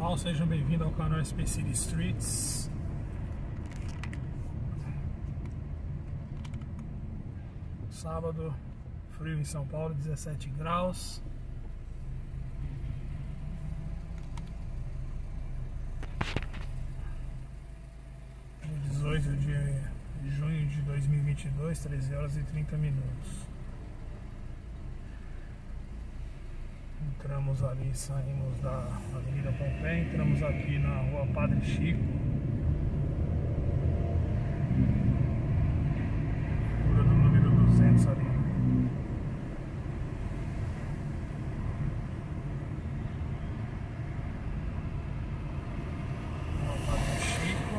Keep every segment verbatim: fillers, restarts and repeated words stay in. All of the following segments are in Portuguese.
pessoal, sejam bem-vindos ao canal Space City Streets. Sábado, frio em São Paulo, dezessete graus. dezoito de junho de dois mil e vinte e dois, treze horas e trinta minutos. Entramos ali, saímos da Avenida Pompeia, entramos aqui na Rua Padre Chico. Altura do número duzentos ali. Rua Padre Chico.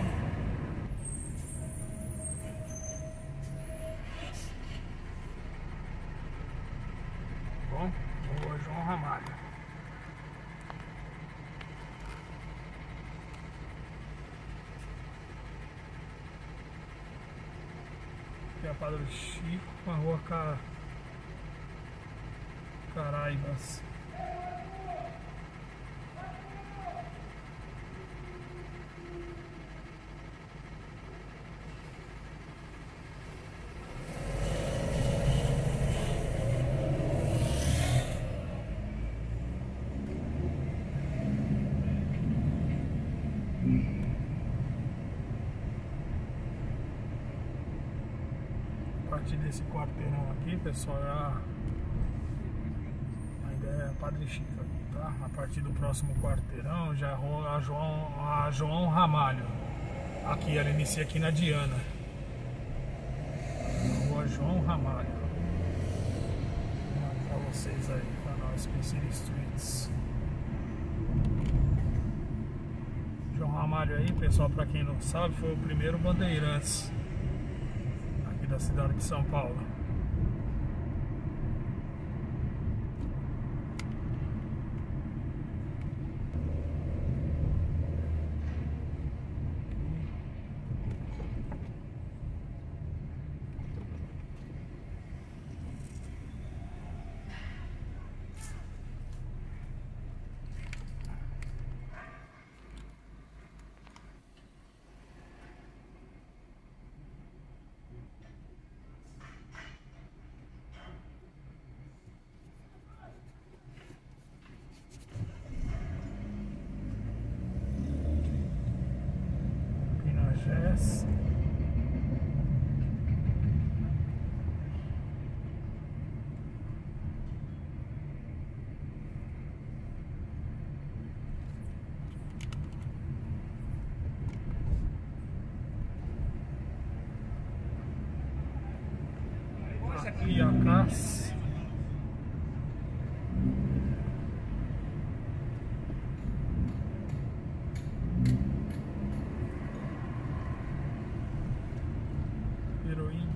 Bom, Rua João Ramalho. Aqui é a Padre Chico com a Rua Car... Caraibas. A partir desse quarteirão aqui, pessoal, é a... ainda é a Padre Chico aqui, tá? A partir do próximo quarteirão já é a João, a João Ramalho. Aqui ela inicia aqui na Diana. Rua João Ramalho. Vou mostrar pra vocês aí, canal Space City Streets. João Ramalho aí, pessoal, pra quem não sabe, foi o primeiro Bandeirantes da cidade de São Paulo. Yes. Aqui a casa. Heroína.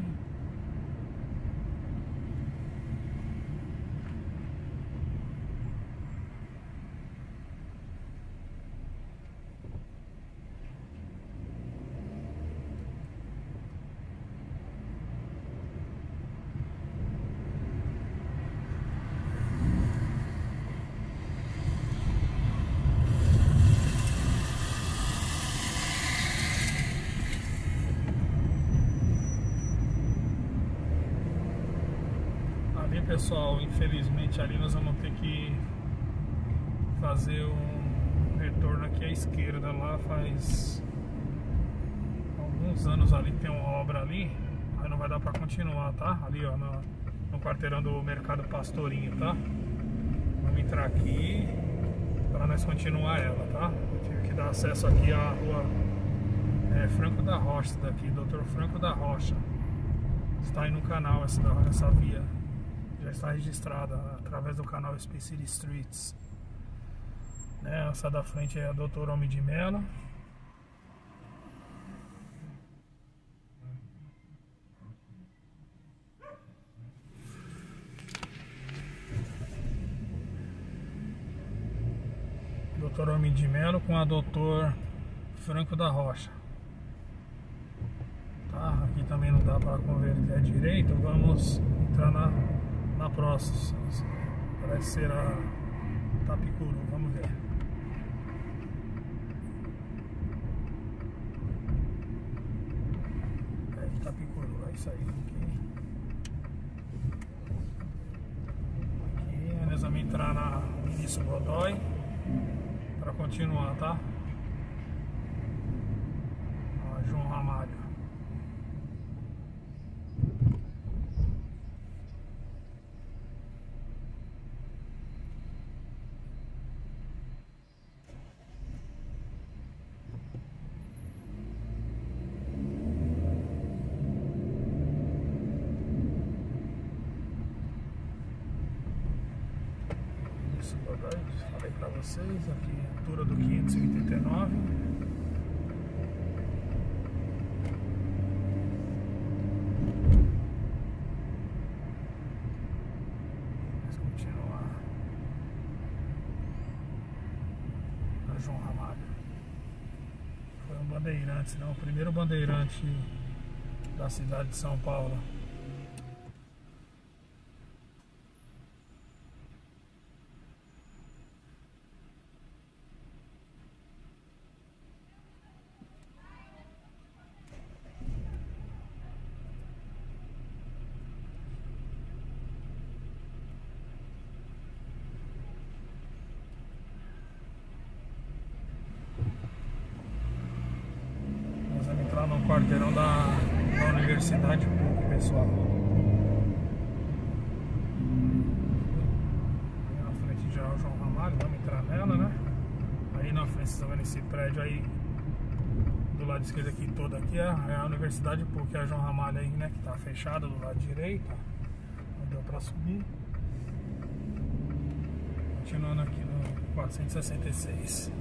Pessoal, infelizmente ali nós vamos ter que fazer um retorno aqui à esquerda. Lá faz alguns anos ali que tem uma obra ali, aí não vai dar pra continuar, tá? Ali ó, no, no quarteirão do Mercado Pastorinho, tá? Vamos entrar aqui para nós continuar ela, tá? Eu tive que dar acesso aqui à rua é, Franco da Rocha, daqui, doutor Franco da Rocha. Está aí no canal essa, essa via. Já está registrada através do canal Space City Streets, né? Essa da frente é a doutor Homem de Mello. doutor Homem de Mello com a doutor Franco da Rocha. Tá? Aqui também não dá para converter à direita. Vamos entrar na na próxima, parece ser a Tapicuru, vamos ver. Itapicuru, é isso aí. Aqui, aqui nós vamos entrar na Ministro Godoy para continuar, tá? Ó, João Ramalho. Falei pra vocês, aqui a altura do quinhentos e oitenta e nove. Vamos continuar a João Ramalho. Foi um bandeirante, não, o primeiro bandeirante da cidade de São Paulo. Entrar no quarteirão da, da Universidade Pública, pessoal. Aí na frente já é o João Ramalho, vamos entrar nela, né? Aí na frente, vocês estão vendo esse prédio aí, do lado esquerdo aqui, todo aqui, é a Universidade Pública, é a João Ramalho aí, né? Que tá fechada do lado direito, ó. Não deu pra subir. Continuando aqui no quatrocentos e sessenta e seis.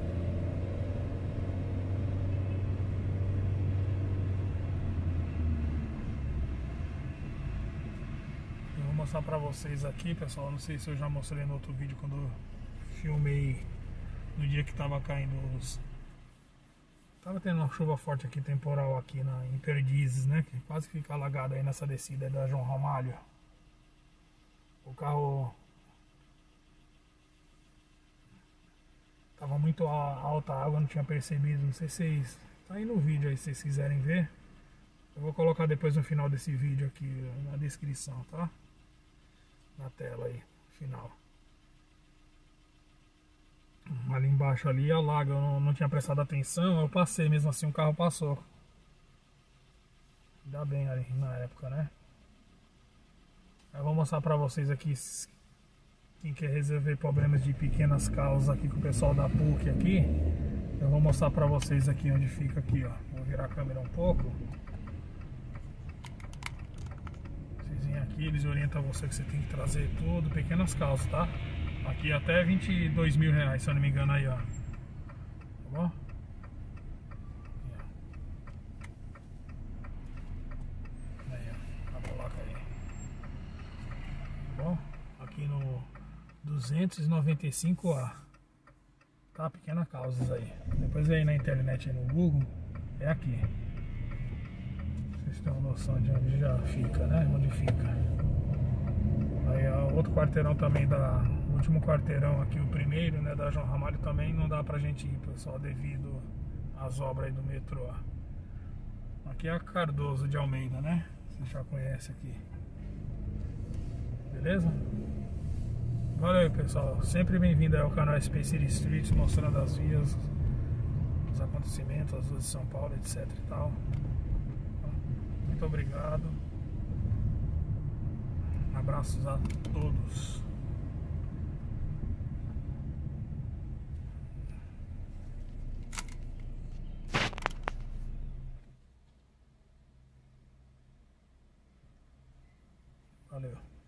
Vou mostrar pra vocês aqui, pessoal, não sei se eu já mostrei no outro vídeo quando eu filmei no dia que tava caindo os... Tava tendo uma chuva forte aqui, temporal aqui na, em Perdizes, né, que quase fica alagado aí nessa descida aí da João Ramalho. O carro tava muito alta a água, não tinha percebido, não sei se vocês... Tá aí no vídeo aí, se vocês quiserem ver. Eu vou colocar depois no final desse vídeo aqui, na descrição, tá? Na tela aí, final. Ali embaixo ali alaga, eu não, não tinha prestado atenção, eu passei mesmo assim, o carro passou. Ainda bem ali na época, né? Eu vou mostrar pra vocês aqui quem quer resolver problemas de pequenas causas aqui com o pessoal da P U C aqui. Eu vou mostrar pra vocês aqui onde fica aqui, ó. Vou virar a câmera um pouco. Aqui eles orientam você que você tem que trazer tudo, pequenas causas, tá? Aqui até vinte e dois mil reais, se eu não me engano aí, ó. Tá bom? Aí, ó. A placa aí. Tá bom? Aqui no duzentos e noventa e cinco A. Tá? Pequenas causas aí. Depois aí na internet, aí no Google, é aqui. Vocês têm uma noção de onde já fica, né? Onde fica. Aí ó, outro quarteirão também, da o último quarteirão aqui, o primeiro, né, da João Ramalho, também não dá pra gente ir, pessoal, devido às obras aí do metrô. Aqui é a Cardoso de Almeida, né? Você já conhece aqui. Beleza? Valeu, pessoal. Sempre bem-vindo ao canal Space City Streets, mostrando as vias, os acontecimentos, as ruas de São Paulo, etc e tal. Muito obrigado. Abraços a todos. Valeu.